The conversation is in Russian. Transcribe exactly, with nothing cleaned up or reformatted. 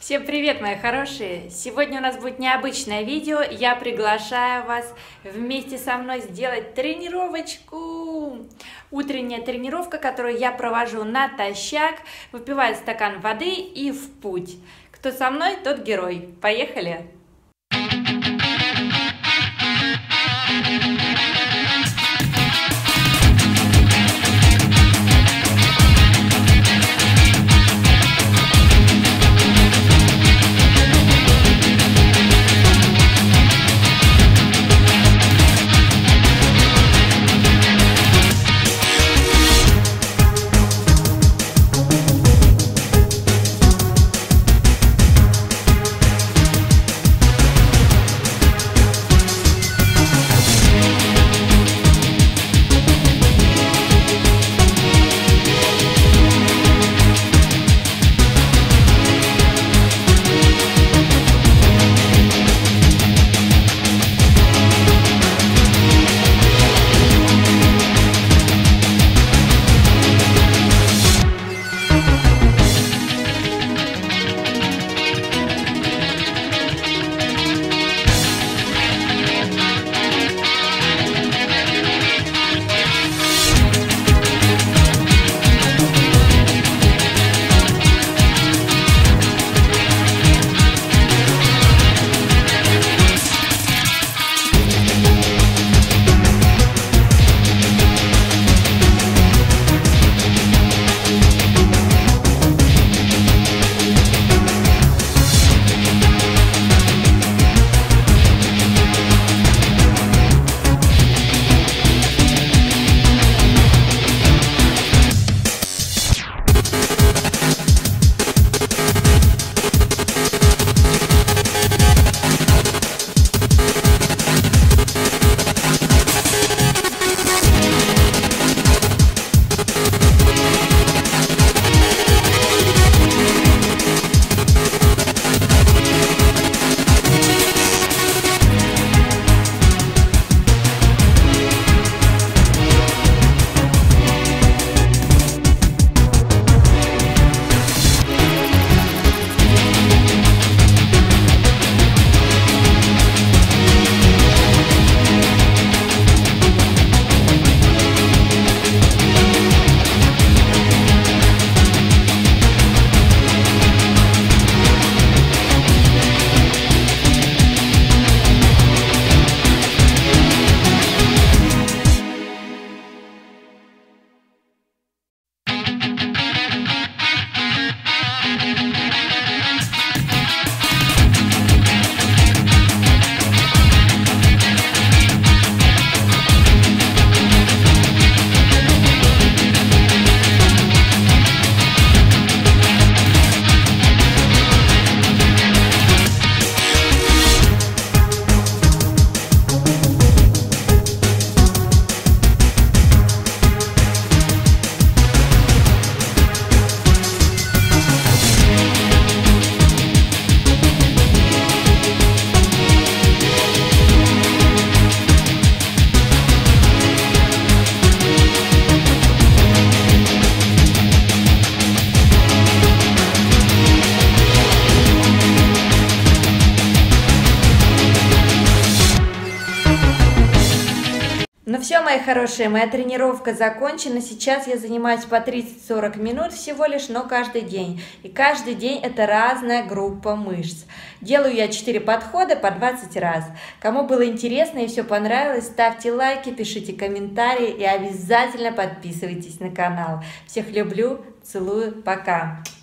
Всем привет, мои хорошие! Сегодня у нас будет необычное видео. Я приглашаю вас вместе со мной сделать тренировочку. Утренняя тренировка, которую я провожу натощак. Выпиваю стакан воды и в путь. Кто со мной, тот герой. Поехали! Ну все, мои хорошие, моя тренировка закончена. Сейчас я занимаюсь по тридцать-сорок минут всего лишь, но каждый день. И каждый день это разная группа мышц. Делаю я четыре подхода по двадцать раз. Кому было интересно и все понравилось, ставьте лайки, пишите комментарии и обязательно подписывайтесь на канал. Всех люблю, целую, пока!